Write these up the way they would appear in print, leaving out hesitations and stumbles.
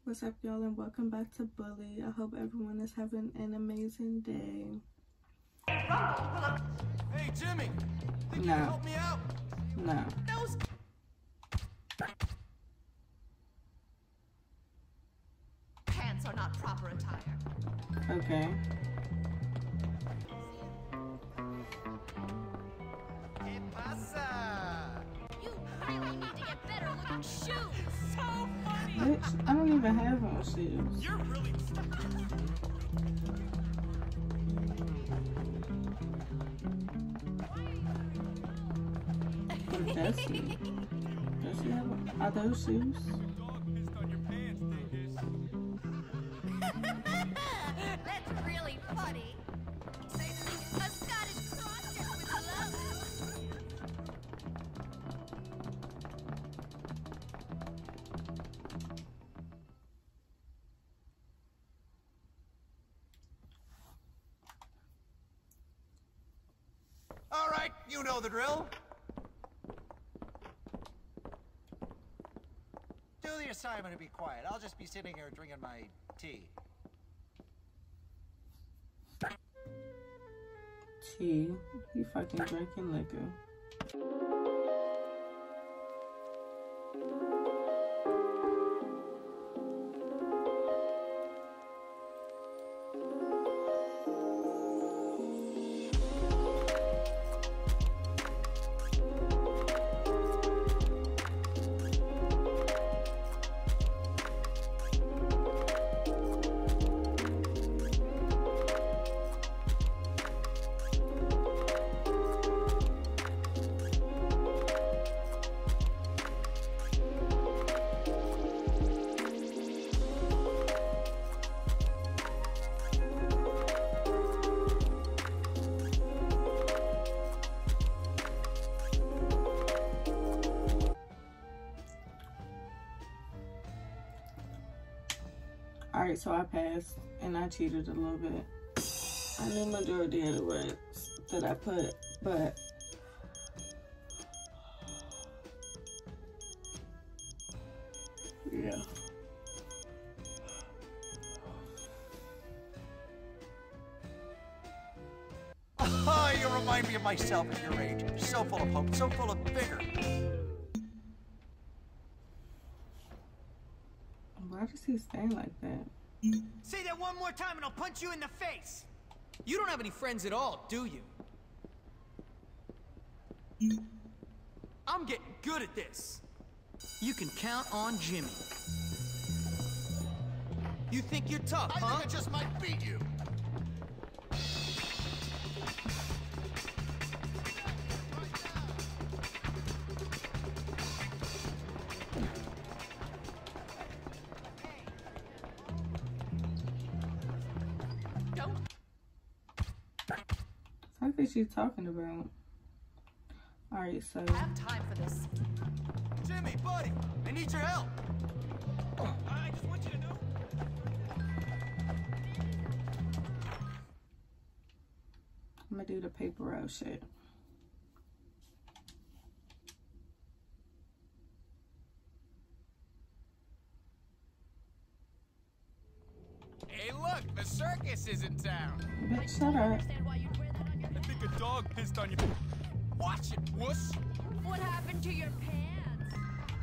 What's up, y'all, and welcome back to Bully. I hope everyone is having an amazing day. Hey, Jimmy! Think you can help me out? No. Pants are not proper attire. Okay. ¿Qué pasa? You really need to get better looking shoes. So funny! Bitch, I don't even have on shoes. You're really... Does she have, are those shoes? That's really funny. A Scottish cross with love. All right, you know the drill. Do the assignment and be quiet. I'll just be sitting here drinking my tea. Tea? You fucking drinking liquor. Alright, so I passed and I cheated a little bit. I knew majority of the words that I put, but yeah. Oh, you remind me of myself at your age. So full of hope, so full of vigor. Why does he stand like that? Say that one more time and I'll punch you in the face! You don't have any friends at all, do you? I'm getting good at this. You can count on Jimmy. You think you're tough, huh? I think I just might beat you. What is she talking about? Alright, so I have time for this. Jimmy, buddy, I need your help. I just want you to know. I'm gonna do the paper route shit. Hey, look, the circus is in town. Bitch, shut up. I think a dog pissed on you. Watch it, wuss. What happened to your pants?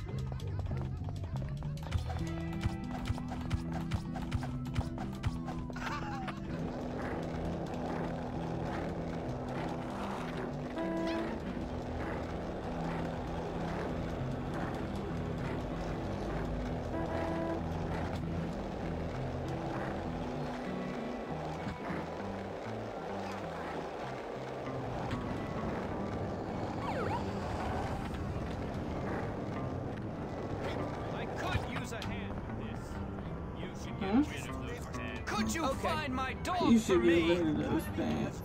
Could you find my dog You for should be me? rid of those pants.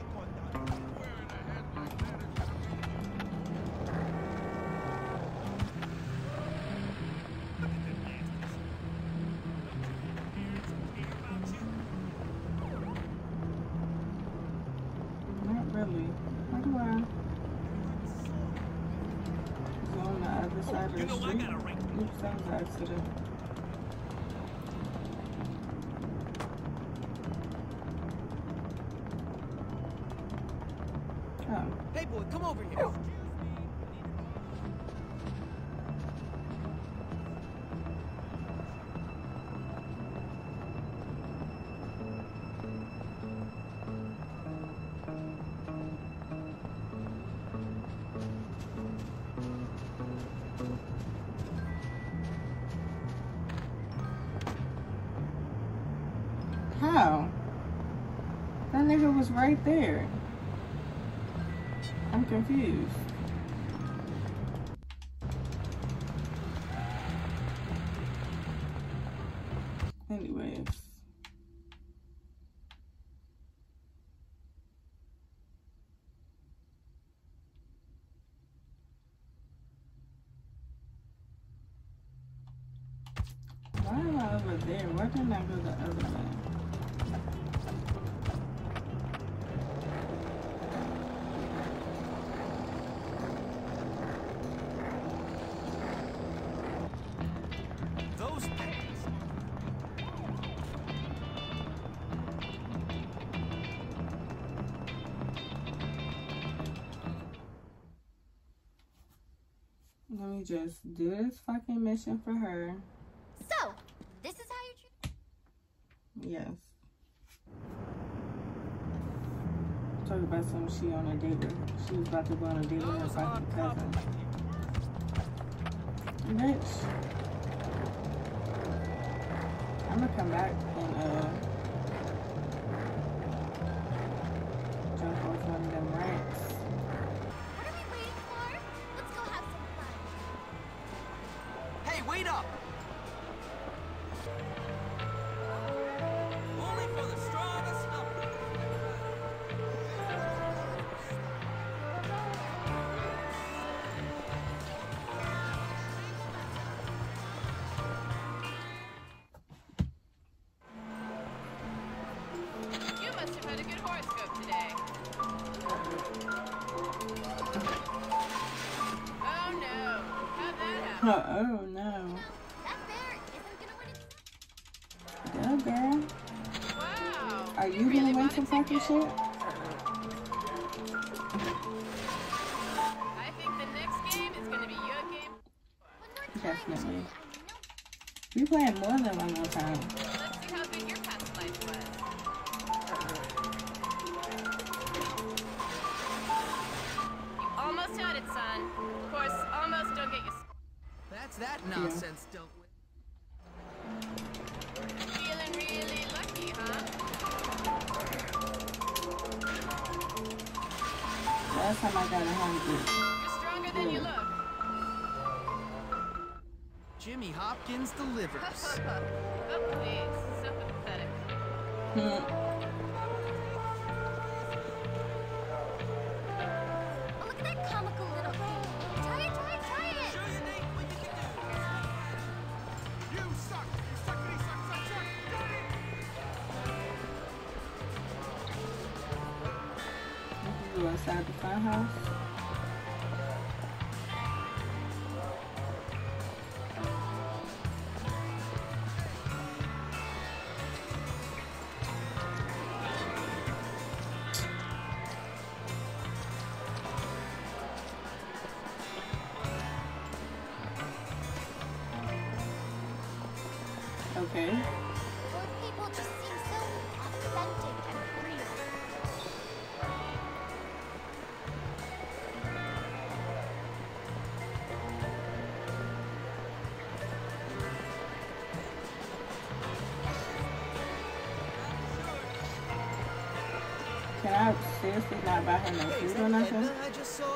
Not really. How do I go on the other side of the street? Oops, that was an accident. Hey boy, come over here. How? That nigga was right there. I'm confused. Anyways. Why am I over there? Why didn't I go the other way? Those pants. Let me just do this fucking mission for her. So, this is how you Yes. Talk about some she on a date with. She was about to go on a date with her fucking cousin. Bitch. I'm gonna come back and jump off one of them racks. What are we waiting for? Let's go have some fun. Hey, wait up! Only for the strongest number. You must have had a good horoscope today. Oh no. How'd that happen? Oh no. That bear isn't gonna win it. Yeah, girl. Wow. Are you really gonna win want some a fucking ticket? shit? I think the next game is gonna be your game. Definitely. We playing more than one more time. Let's see how good your past life was. You almost had it, son. Of course, almost don't get you. That's that nonsense dealt with. Feeling really lucky, huh? Last time I got 100. You're stronger than you look. Jimmy Hopkins delivers. Oh, please. So pathetic. Hmm. Oh, look at that comical little thing. Try it, try it, try it. Show your Nate what you can do. You suck! You suckity suck suck suck! Got it! We can go inside the fun house. Okay. Those people just seem so authentic and real. Can I seriously not buy her no Hey, is food or that nothing? Edna I just saw?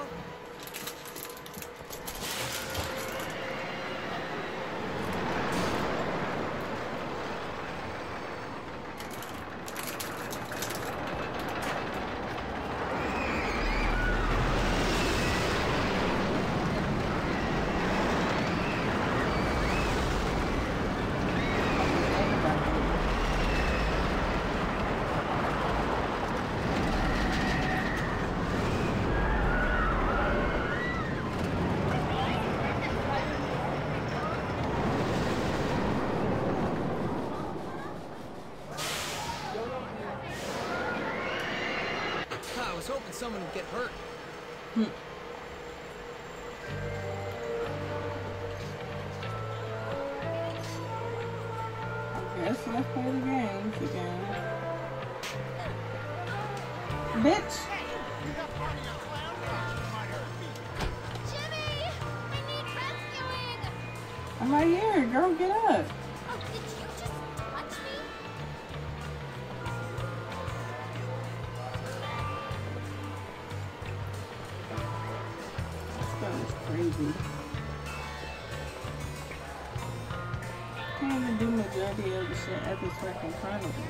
I was hoping someone would get hurt. Guess let's play the games again. Bitch! Jimmy! I need rescuing! I'm right here, girl, get up. Oh, did you just touch me? This girl is crazy. Can't even do majority of the shit at this fucking carnival. You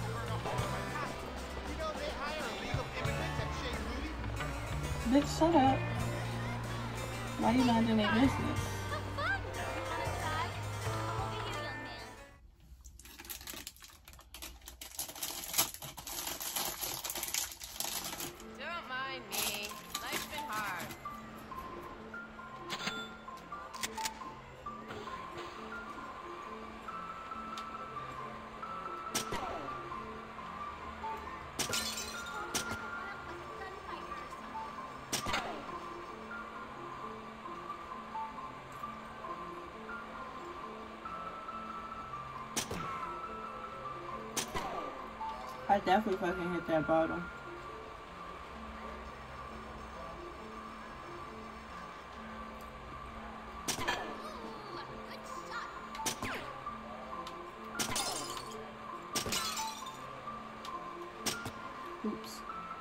know they hire illegal immigrants at Shea Moody? Bitch, shut up. Why you minding their business? Have fun! Want to try? Over here, young man. Don't mind me. Life's been hard. I definitely fucking hit that bottle. Oops.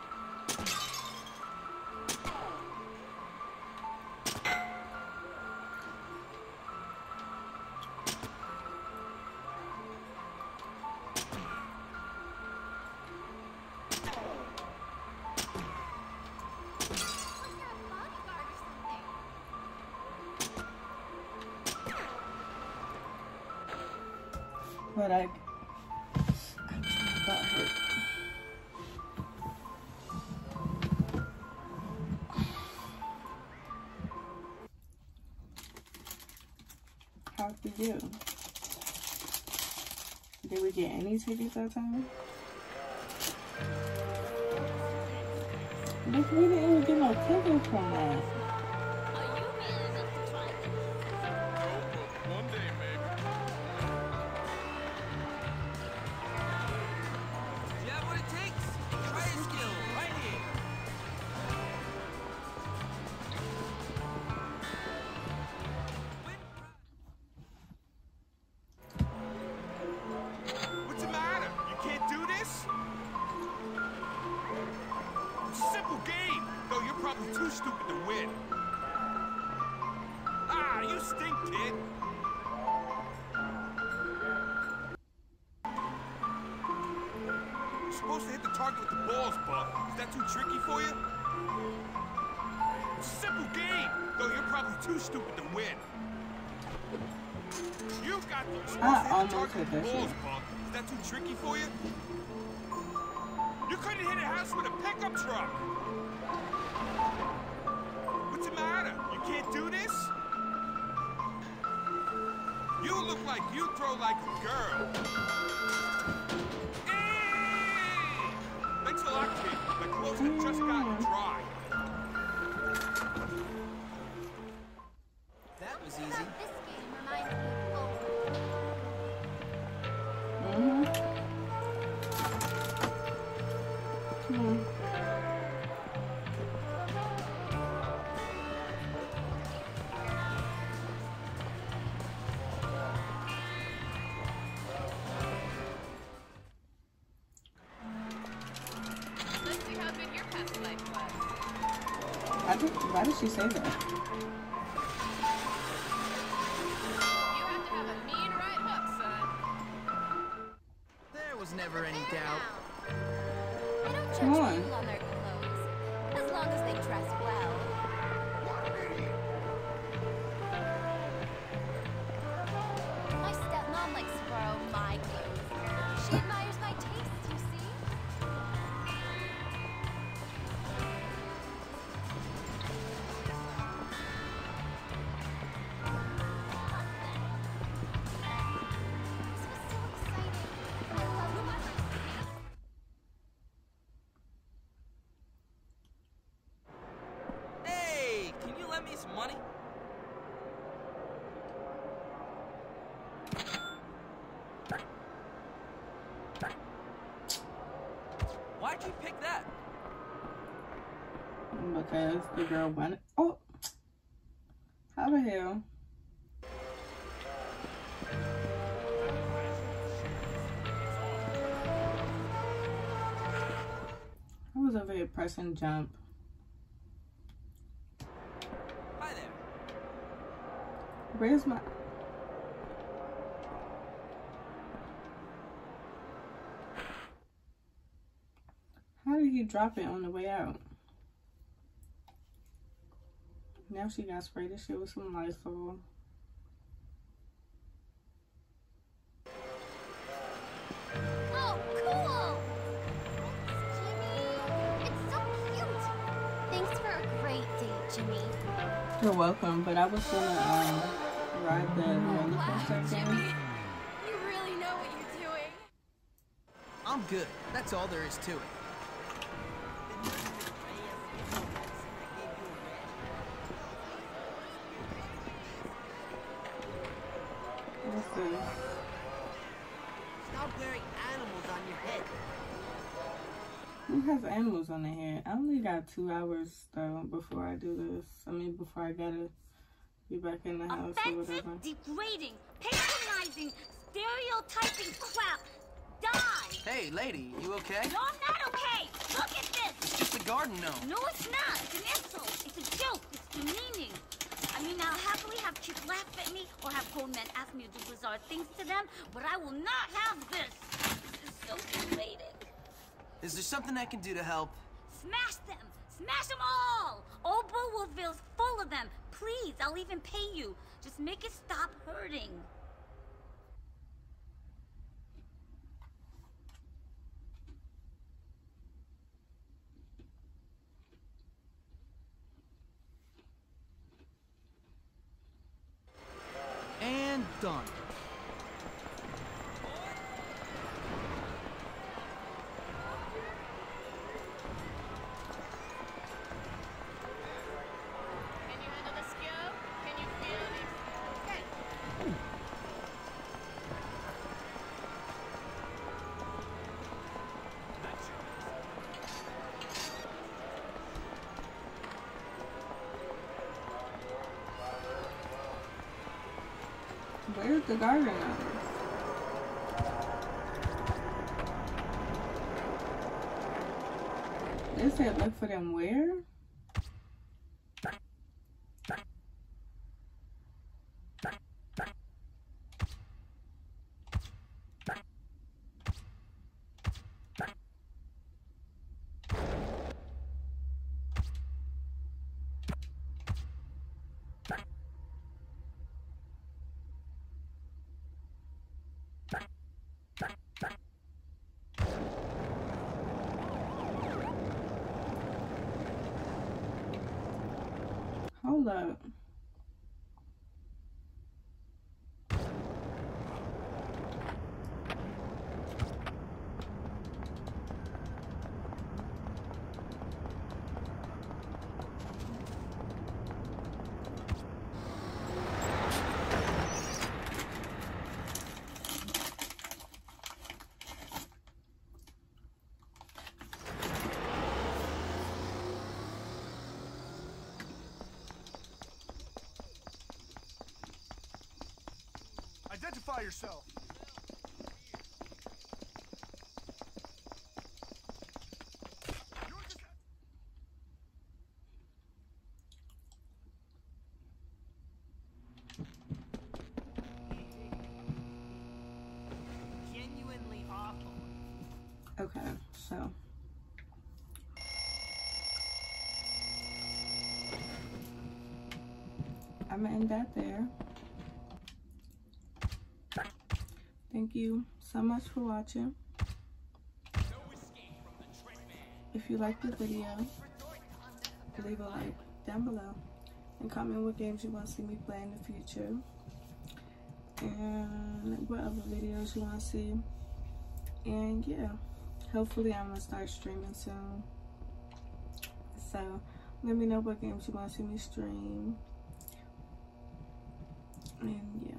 But I got hurt. How'd we do? Did we get any tickets that time? Bitch, we didn't even get no tickets from that. One day, maybe. You have what it takes. Try your skill right here. What's the matter? You can't do this? It's a simple game. Though you're probably too stupid to win. Ah, you stink, kid. You're supposed to hit the target with the balls, Buck. Is that too tricky for you? It's a simple game. Though you're probably too stupid to win. You've got the supposed to hit the almost target hit with the that balls, shit. Buck. Is that too tricky for you? You couldn't hit a house with a pickup truck. What's the matter? You can't do this? You look like you throw like a girl. Hey! Thanks a lot, kid. My clothes have just gotten dry. That was This easy. game reminds me of home. Come on. Let's see how good your past life was. Why did she say that? You have to have a mean right hook, son. There was never any doubt. I don't judge Come on. people on their clothes, as long as they dress well. My stepmom likes to borrow my clothes. She admires my taste, you see? This was so exciting. I love Why'd you pick that? Because the girl wanted. Oh, how the hell? I was over here pressing jump. Hi there. Where's my... How did he drop it on the way out? Now she got sprayed this shit with some Lysol. Oh, cool! Jimmy, it's so cute. Thanks for a great date, Jimmy. You're welcome, but I was gonna ride the roller coaster Wow, Jimmy, again. you really know what you're doing. I'm good. That's all there is to it. What's this? Stop wearing animals on your head. Who has animals on their head? I only got 2 hours though before I do this. I mean, before I gotta be back in the house or whatever. Offensive, degrading, patronizing, stereotyping crap. Die! Hey, lady, you okay? No, I'm not okay. Look at this. It's just a garden gnome. No, it's not. It's an insult. It's a joke. It's demeaning. I mean, I'll happily have kids laugh at me or have grown men ask me to do bizarre things to them, but I will not have this. This is so degrading. Is there something I can do to help? Smash them! Smash them all! Old Bullwoodville's full of them. Please, I'll even pay you. Just make it stop hurting. And done. Can you handle the skill? Can you feel it? Okay. Where's the garden at? They said look for them where? Hold up. Identify yourself. Genuinely awful. Okay, so I'm gonna end that there. Thank you so much for watching. If you liked the video, leave a like down below and comment what games you want to see me play in the future and what other videos you want to see. And yeah, hopefully I'm gonna start streaming soon, so let me know what games you want to see me stream. And yeah.